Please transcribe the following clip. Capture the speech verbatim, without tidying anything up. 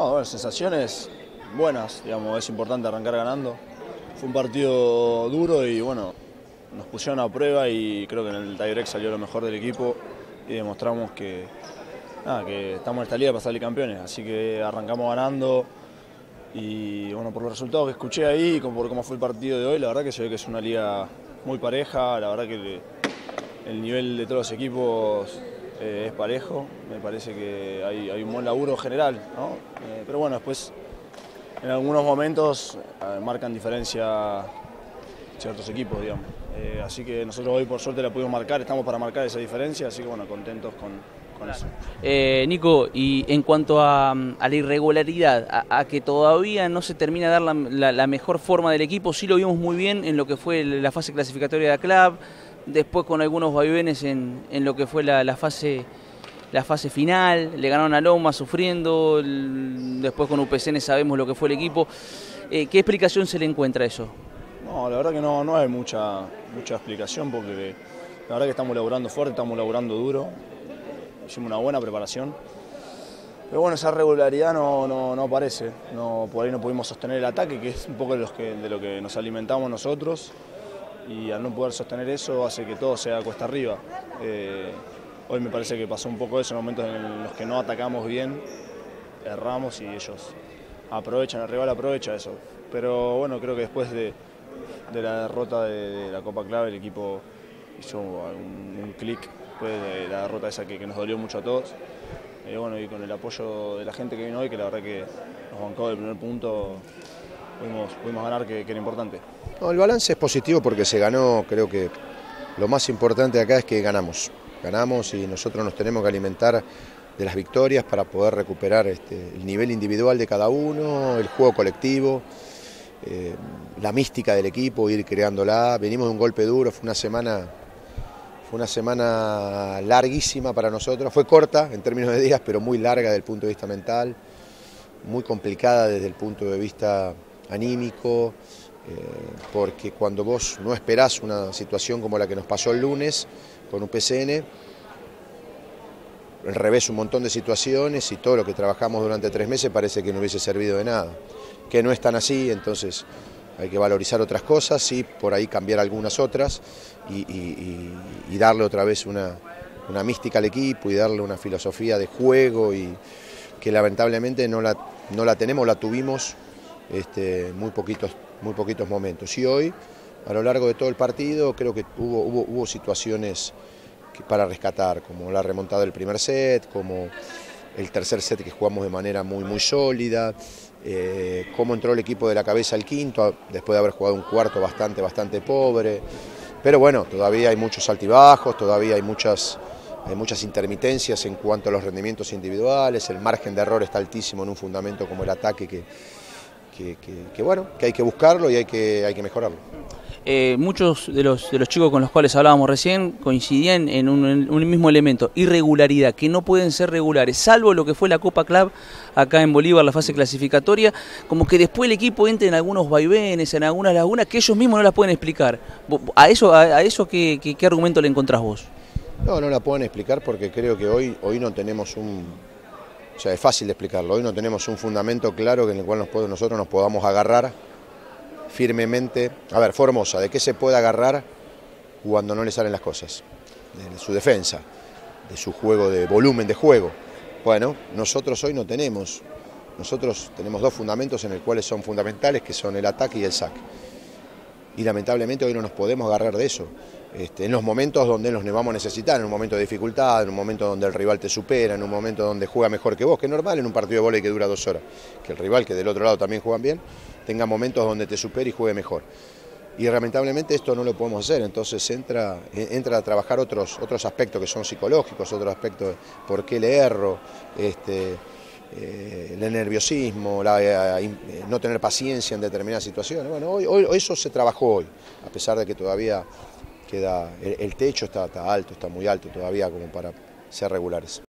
No, bueno, sensaciones buenas, digamos, es importante arrancar ganando. Fue un partido duro y bueno, nos pusieron a prueba y creo que en el tiebreak salió lo mejor del equipo y demostramos que, nada, que estamos en esta liga para salir campeones, así que arrancamos ganando y bueno, por los resultados que escuché ahí, como por cómo fue el partido de hoy, la verdad que se ve que es una liga muy pareja, la verdad que el nivel de todos los equipos eh, es parejo, me parece que hay, hay un buen laburo general, ¿no? Eh, pero bueno, después en algunos momentos eh, marcan diferencia ciertos equipos, digamos. Eh, así que nosotros hoy por suerte la pudimos marcar, estamos para marcar esa diferencia, así que bueno, contentos con, con eso. Eh, Nico, y en cuanto a, a la irregularidad, a, a que todavía no se termina de dar la, la, la mejor forma del equipo, sí lo vimos muy bien en lo que fue la fase clasificatoria de la club, después con algunos vaivenes en, en lo que fue la, la fase la fase final, le ganaron a Loma sufriendo, el, después con U P C N sabemos lo que fue el equipo. Eh, ¿Qué explicación se le encuentra a eso? No, la verdad que no, no hay mucha, mucha explicación porque la verdad que estamos laburando fuerte, estamos laburando duro, hicimos una buena preparación. Pero bueno, esa regularidad no, no, no aparece, no, por ahí no pudimos sostener el ataque, que es un poco de, los que, de lo que nos alimentamos nosotros, y al no poder sostener eso hace que todo sea cuesta arriba. Eh, hoy me parece que pasó un poco eso en momentos en los que no atacamos bien, erramos y ellos aprovechan, el rival aprovecha eso. Pero bueno, creo que después de, de la derrota de, de la Copa Clave el equipo hizo un, un clic después de la derrota esa que, que nos dolió mucho a todos. Y bueno, y con el apoyo de la gente que vino hoy, que la verdad que nos bancó del primer punto, pudimos, pudimos ganar, que, que era importante. No, el balance es positivo porque se ganó, creo que lo más importante acá es que ganamos. Ganamos y nosotros nos tenemos que alimentar de las victorias para poder recuperar este, el nivel individual de cada uno, el juego colectivo, eh, la mística del equipo, ir creándola. Venimos de un golpe duro, fue una semana, fue una semana larguísima para nosotros, fue corta en términos de días, pero muy larga desde el punto de vista mental, muy complicada desde el punto de vista anímico, eh, porque cuando vos no esperás una situación como la que nos pasó el lunes con U P C N, al revés un montón de situaciones y todo lo que trabajamos durante tres meses parece que no hubiese servido de nada, que no es tan así, entonces hay que valorizar otras cosas y por ahí cambiar algunas otras y, y, y, y darle otra vez una, una mística al equipo y darle una filosofía de juego y que lamentablemente no la, no la tenemos, la tuvimos este, muy poquitos, muy poquitos momentos. Y hoy, a lo largo de todo el partido, creo que hubo, hubo, hubo situaciones para rescatar, como la remontada del primer set, como el tercer set que jugamos de manera muy, muy sólida, eh, cómo entró el equipo de la cabeza al quinto, después de haber jugado un cuarto bastante, bastante pobre. Pero bueno, todavía hay muchos altibajos, todavía hay muchas, hay muchas intermitencias en cuanto a los rendimientos individuales, el margen de error está altísimo en un fundamento como el ataque que, que, que, que bueno, que hay que buscarlo y hay que, hay que mejorarlo. Eh, muchos de los, de los chicos con los cuales hablábamos recién coincidían en un, en un mismo elemento, irregularidad, que no pueden ser regulares, salvo lo que fue la Copa Club acá en Bolívar, la fase clasificatoria, como que después el equipo entra en algunos vaivenes, en algunas lagunas que ellos mismos no las pueden explicar. ¿A eso, a, a eso qué, qué, qué argumento le encontrás vos? No, no la pueden explicar porque creo que hoy, hoy no tenemos un... O sea, es fácil de explicarlo, hoy no tenemos un fundamento claro en el cual nos, nosotros nos podamos agarrar firmemente. A ver, Formosa, ¿de qué se puede agarrar cuando no le salen las cosas? De su defensa, de su juego, de volumen de juego. Bueno, nosotros hoy no tenemos. Nosotros tenemos dos fundamentos en los cuales son fundamentales, que son el ataque y el saque. Y lamentablemente hoy no nos podemos agarrar de eso. Este, en los momentos donde nos vamos a necesitar, en un momento de dificultad, en un momento donde el rival te supera, en un momento donde juega mejor que vos, que es normal en un partido de vóley que dura dos horas, que el rival, que del otro lado también juegan bien, tenga momentos donde te supere y juegue mejor. Y lamentablemente esto no lo podemos hacer, entonces entra, entra a trabajar otros, otros aspectos que son psicológicos, otros aspectos de por qué le erro, este, eh, el nerviosismo, la, eh, no tener paciencia en determinadas situaciones. Bueno, hoy, hoy, eso se trabajó hoy, a pesar de que todavía queda, el, el techo está, está alto, está muy alto todavía como para ser regulares.